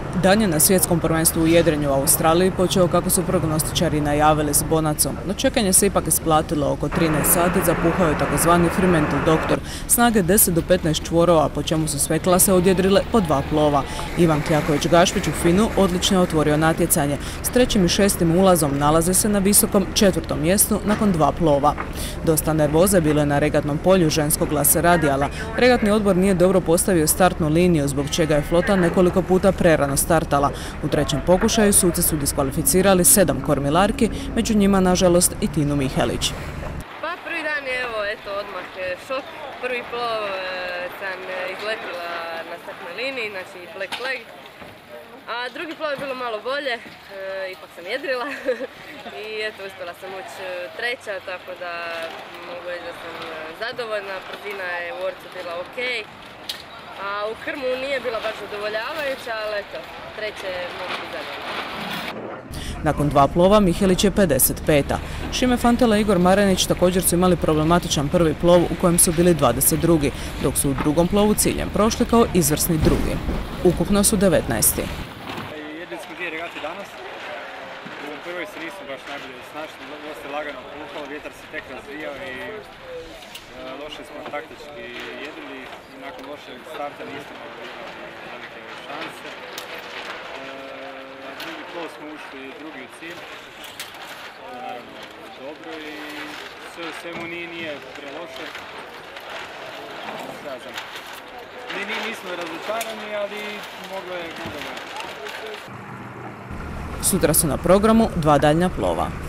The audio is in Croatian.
Dan je na svjetskom prvenstvu u jedrenju u Australiji počeo kako su prognostičari najavili s bonacom, no čekanje se ipak isplatilo. Oko 13 sati zapuhao je takozvani Fremantle Doktor, snage 10 do 15 čvorova, po čemu su sve klase odjedrile po 2 plova. Ivan Kljaković-Gašpić u Finu odlično je otvorio natjecanje. S 3. i 6. ulazom nalaze se na visokom 4. mjestu nakon 2 plova. Dosta nervoze bilo je na regatnom polju ženskog klase radijala. Regatni odbor nije dobro postavio startnu liniju, zbog čega je flota nekoliko puta prerano startala. U 3. pokušaju suci su diskvalificirali 7 kormilarki, među njima nažalost i Tinu Mihelić. Pa prvi dan je odmah šok. Prvi plov sam izletila na startnoj liniji, znači black flag. A drugi plov je bilo malo bolje, ipak sam jedrila i uspjela sam ući treća, tako da mogu reći da sam zadovoljna. Brzina je u orcu bila ok. A u krmu nije bila baš zadovoljavajuća, ali treće mogu biti zadovoljna. Nakon 2 plova Mihelić je 55. Šime Fantela i Igor Marenić također su imali problematičan prvi plov u kojem su bili 22. dok su u drugom plovu ciljem prošli kao izvrsni drugi. Ukupno su 19. Jedili smo 2 regate danas. U prvoj se nismo baš najbolje snašli, dosta lagano puhalo, vjetar se tek razvijao i loše smo taktički jedili. Nakon lošeg starta nismo imali velike šanse. Drugi plov smo ušli drugi u cilj. Dobro i svemu nije preloše. Nismo razočarani, ali moglo je. Sutra su na programu 2 daljnja plova.